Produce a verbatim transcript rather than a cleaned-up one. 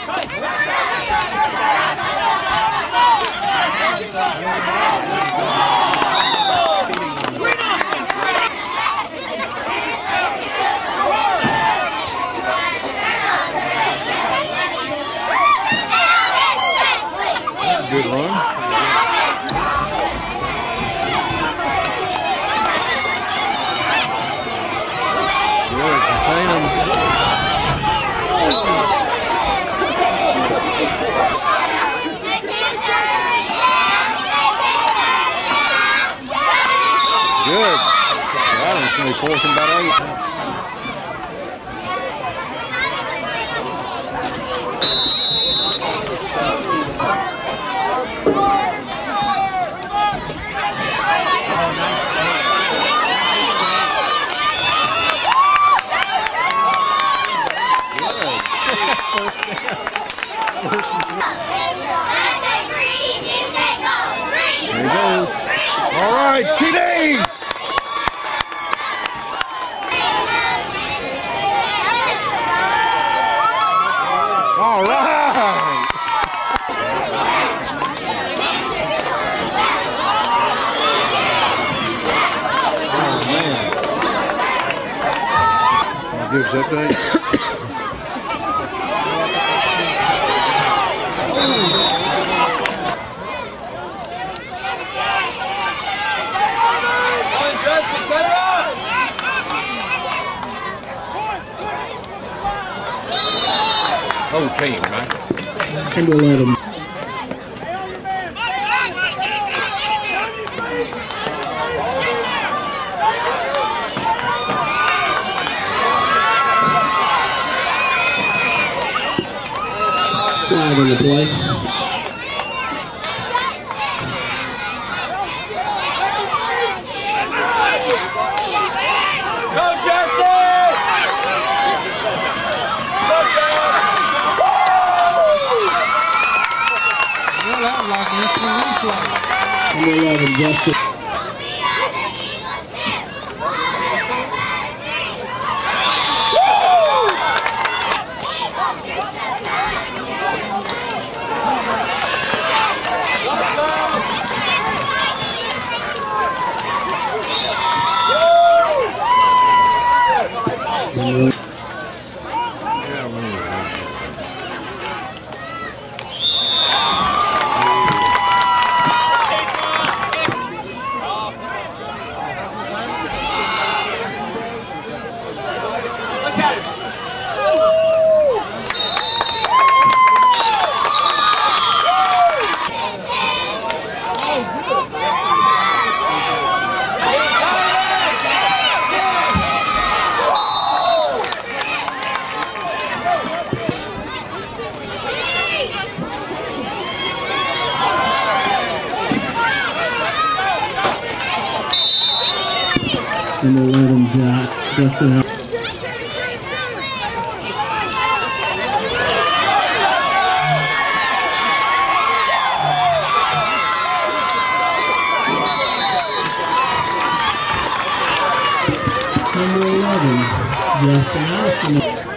Good run. Good, contain them. Good. That one's going to be fourth and about eight. There he goes. All right, T D! All right! Oh, man. I'll give us update. Whole team, right? And we'll let him. Flag on the play. Number eleven, Justin. And we'll let him jack. Justin. Number eleven, Justin Allison.